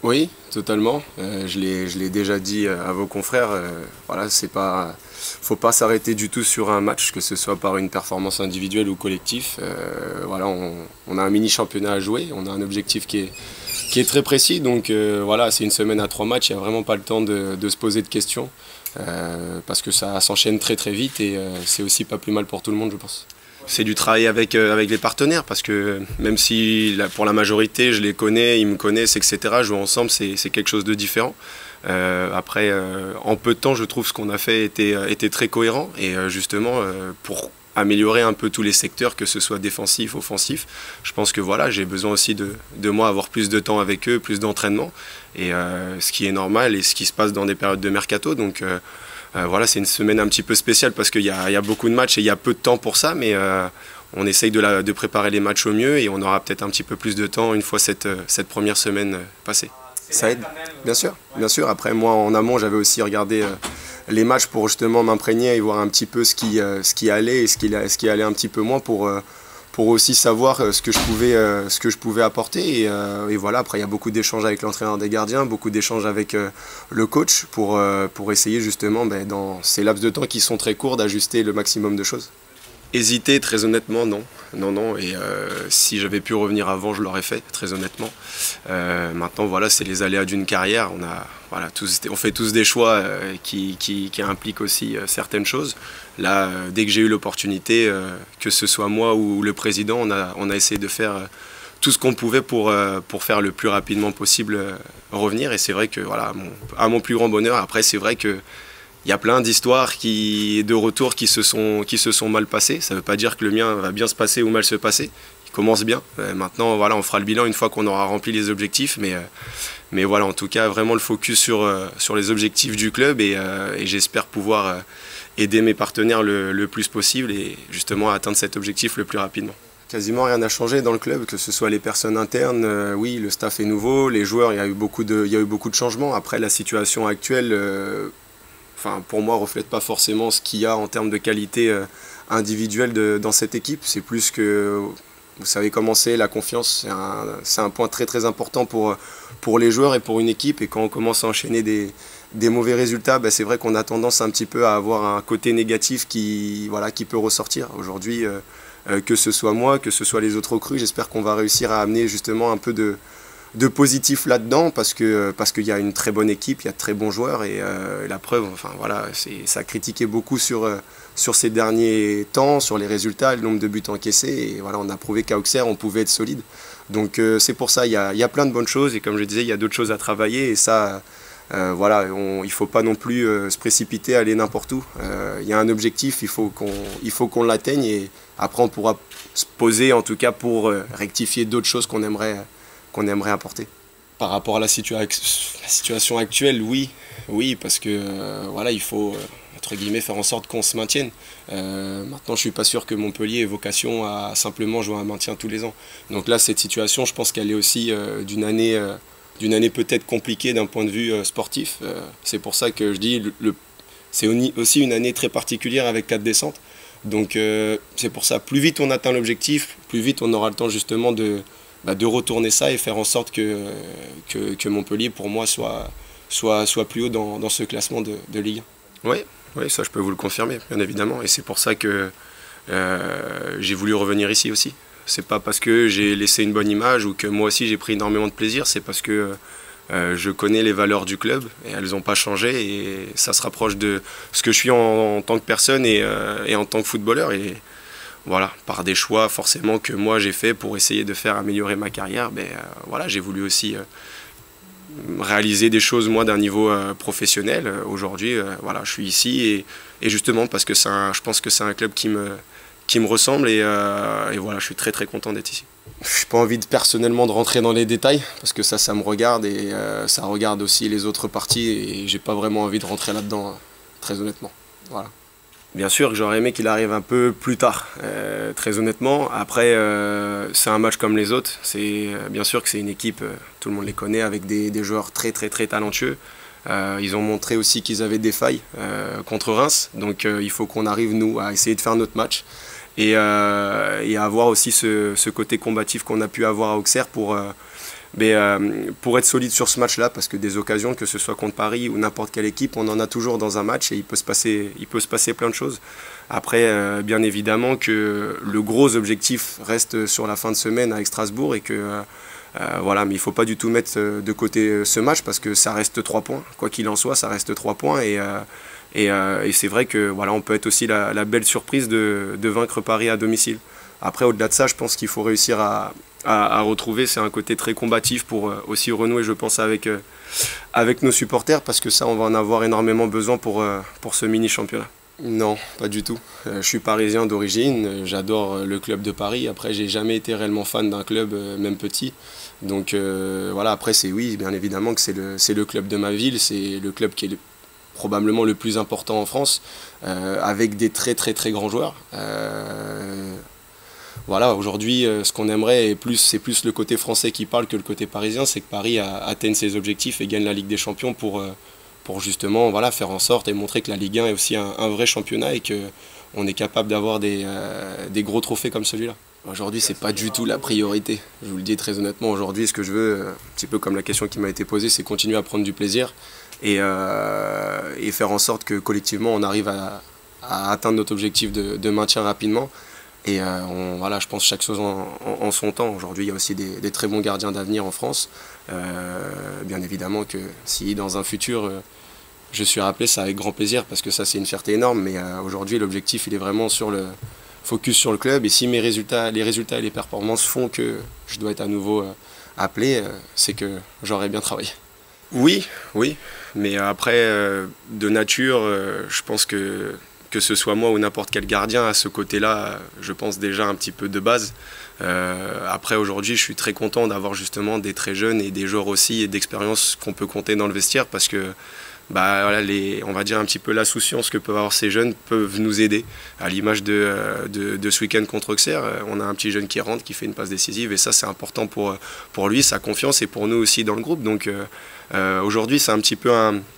Oui, totalement. Je l'ai déjà dit à vos confrères. Voilà, faut pas s'arrêter du tout sur un match, que ce soit par une performance individuelle ou collective. Voilà, on a un mini championnat à jouer, on a un objectif qui est très précis. Donc voilà, c'est une semaine à 3 matchs. Il n'y a vraiment pas le temps de se poser de questions parce que ça s'enchaîne très très vite et c'est aussi pas plus mal pour tout le monde, je pense. C'est du travail avec les partenaires parce que même si pour la majorité je les connais, ils me connaissent, etc. Jouer ensemble c'est quelque chose de différent. Après, en peu de temps, je trouve ce qu'on a fait était très cohérent et justement pour améliorer un peu tous les secteurs, que ce soit défensif, offensif. Je pense que voilà, j'ai besoin aussi de moi avoir plus de temps avec eux, plus d'entraînement et ce qui est normal et ce qui se passe dans des périodes de mercato. Donc voilà, c'est une semaine un petit peu spéciale parce qu'il y a beaucoup de matchs et il y a peu de temps pour ça, mais on essaye de préparer les matchs au mieux et on aura peut-être un petit peu plus de temps une fois cette première semaine passée. Ça aide, bien sûr, bien sûr. Après, moi, en amont, j'avais aussi regardé les matchs pour justement m'imprégner et voir un petit peu ce qui allait et ce qui allait un petit peu moins pour aussi savoir ce que je pouvais apporter. Et voilà, après, il y a beaucoup d'échanges avec l'entraîneur des gardiens, beaucoup d'échanges avec le coach pour essayer justement, dans ces laps de temps qui sont très courts, d'ajuster le maximum de choses. Hésiter, très honnêtement, non. Non, non. Et si j'avais pu revenir avant, je l'aurais fait, très honnêtement. Maintenant, voilà, c'est les aléas d'une carrière. On fait tous des choix qui impliquent aussi certaines choses. Là, dès que j'ai eu l'opportunité, que ce soit moi ou le président, on a essayé de faire tout ce qu'on pouvait pour faire le plus rapidement possible revenir. Et c'est vrai que, voilà, à mon plus grand bonheur, après, c'est vrai que il y a plein d'histoires de retours qui se sont mal passées. Ça ne veut pas dire que le mien va bien se passer ou mal se passer. Il commence bien. Maintenant, voilà, on fera le bilan une fois qu'on aura rempli les objectifs. Mais voilà, en tout cas, vraiment le focus sur les objectifs du club et j'espère pouvoir aider mes partenaires le plus possible et justement atteindre cet objectif le plus rapidement. Quasiment rien n'a changé dans le club, que ce soit les personnes internes, oui, le staff est nouveau, les joueurs, il y a eu beaucoup de changements. Après, la situation actuelle, pour moi, ne reflète pas forcément ce qu'il y a en termes de qualité individuelle dans cette équipe. C'est plus que, vous savez comment c'est, la confiance, c'est un point très très important pour les joueurs et pour une équipe. Et quand on commence à enchaîner des mauvais résultats, c'est vrai qu'on a tendance un petit peu à avoir un côté négatif qui peut ressortir. Aujourd'hui, que ce soit moi, que ce soit les autres recrues, j'espère qu'on va réussir à amener justement un peu de positif là-dedans parce qu'il y a une très bonne équipe, il y a de très bons joueurs et la preuve, voilà, ça a critiqué beaucoup sur ces derniers temps, sur les résultats, le nombre de buts encaissés et voilà, on a prouvé qu'à Auxerre on pouvait être solide. Donc c'est pour ça, il y a plein de bonnes choses et comme je disais, il y a d'autres choses à travailler et ça, voilà, il ne faut pas non plus se précipiter, aller n'importe où. Il y a un objectif, il faut qu'on l'atteigne et après on pourra se poser en tout cas pour rectifier d'autres choses qu'on aimerait apporter. Par rapport à la situation actuelle, oui, parce que voilà, il faut entre guillemets faire en sorte qu'on se maintienne. Maintenant, je ne suis pas sûr que Montpellier ait vocation à simplement jouer un maintien tous les ans. Donc là, cette situation, je pense qu'elle est aussi d'une année peut-être compliquée d'un point de vue sportif. C'est pour ça que je dis c'est aussi une année très particulière avec 4 descentes. Donc c'est pour ça, plus vite on atteint l'objectif, plus vite on aura le temps justement de retourner ça et faire en sorte que Montpellier, pour moi, soit plus haut dans ce classement de Ligue 1. Oui, ça je peux vous le confirmer, bien évidemment. Et c'est pour ça que j'ai voulu revenir ici aussi. C'est pas parce que j'ai laissé une bonne image ou que moi aussi j'ai pris énormément de plaisir, c'est parce que je connais les valeurs du club et elles n'ont pas changé et ça se rapproche de ce que je suis en tant que personne et en tant que footballeur. Et voilà, par des choix forcément que moi j'ai fait pour essayer de faire améliorer ma carrière, voilà, j'ai voulu aussi réaliser des choses moi d'un niveau professionnel. Aujourd'hui, voilà, je suis ici et justement parce que je pense que c'est un club qui me ressemble et voilà, je suis très très content d'être ici. Je n'ai pas envie personnellement de rentrer dans les détails parce que ça me regarde et ça regarde aussi les autres parties et j'ai pas vraiment envie de rentrer là-dedans, très honnêtement. Voilà. Bien sûr que j'aurais aimé qu'il arrive un peu plus tard, très honnêtement. Après, c'est un match comme les autres. Bien sûr que c'est une équipe, tout le monde les connaît, avec des joueurs très très très talentueux. Ils ont montré aussi qu'ils avaient des failles contre Reims. Donc il faut qu'on arrive, nous, à essayer de faire notre match et à avoir aussi ce côté combatif qu'on a pu avoir à Auxerre pour Mais pour être solide sur ce match-là, parce que des occasions, que ce soit contre Paris ou n'importe quelle équipe, on en a toujours dans un match et il peut se passer plein de choses. Après, bien évidemment que le gros objectif reste sur la fin de semaine avec Strasbourg et que voilà, mais il ne faut pas du tout mettre de côté ce match parce que ça reste 3 points. Quoi qu'il en soit, ça reste 3 points et c'est vrai que voilà, on peut être aussi la belle surprise de vaincre Paris à domicile. Après, au-delà de ça, je pense qu'il faut réussir à retrouver, c'est un côté très combatif pour aussi renouer, je pense, avec nos supporters parce que ça, on va en avoir énormément besoin pour ce mini-championnat. Non, pas du tout. Je suis parisien d'origine, j'adore le club de Paris. Après, j'ai jamais été réellement fan d'un club, même petit. Donc voilà, après, c'est oui, bien évidemment que c'est le club de ma ville, c'est le club qui est probablement le plus important en France, avec des très très très grands joueurs. Voilà, aujourd'hui, ce qu'on aimerait, c'est plus le côté français qui parle que le côté parisien, c'est que Paris atteigne ses objectifs et gagne la Ligue des Champions pour justement voilà, faire en sorte et montrer que la Ligue 1 est aussi un vrai championnat et qu'on est capable d'avoir des gros trophées comme celui-là. Aujourd'hui, ce n'est pas du tout la priorité. Je vous le dis très honnêtement, aujourd'hui, ce que je veux, un petit peu comme la question qui m'a été posée, c'est continuer à prendre du plaisir et faire en sorte que collectivement, on arrive à atteindre notre objectif de maintien rapidement. Et voilà, je pense chaque chose en son temps. Aujourd'hui, il y a aussi des très bons gardiens d'avenir en France. Bien évidemment que si dans un futur, je suis rappelé, c'est avec grand plaisir parce que ça, c'est une fierté énorme. Mais aujourd'hui, l'objectif, il est vraiment focus sur le club. Et si les résultats et les performances font que je dois être à nouveau appelé, c'est que j'aurais bien travaillé. Oui, oui. Mais après, de nature, je pense que ce soit moi ou n'importe quel gardien, à ce côté-là, je pense déjà un petit peu de base. Après, aujourd'hui, je suis très content d'avoir justement des très jeunes et des joueurs aussi et d'expérience qu'on peut compter dans le vestiaire parce que bah, voilà, on va dire un petit peu l'insouciance que peuvent avoir ces jeunes peuvent nous aider. À l'image de ce week-end contre Auxerre, on a un petit jeune qui rentre, qui fait une passe décisive et ça, c'est important pour lui, sa confiance et pour nous aussi dans le groupe. Donc aujourd'hui, c'est un petit peu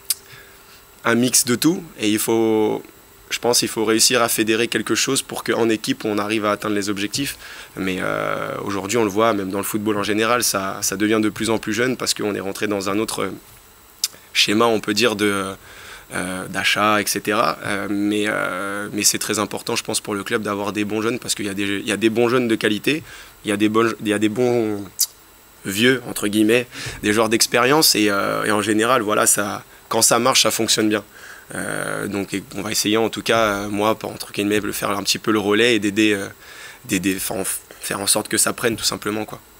un mix de tout et je pense qu'il faut réussir à fédérer quelque chose pour qu'en équipe, on arrive à atteindre les objectifs. Mais aujourd'hui, on le voit, même dans le football en général, ça devient de plus en plus jeune parce qu'on est rentré dans un autre schéma, on peut dire, d'achat, etc. Mais c'est très important, je pense, pour le club d'avoir des bons jeunes parce qu'il y a des bons jeunes de qualité, il y a des bons vieux, entre guillemets, des joueurs d'expérience et en général, voilà, quand ça marche, ça fonctionne bien. Donc on va essayer en tout cas, moi, entre guillemets, de faire un petit peu le relais et d'aider, faire en sorte que ça prenne tout simplement, quoi.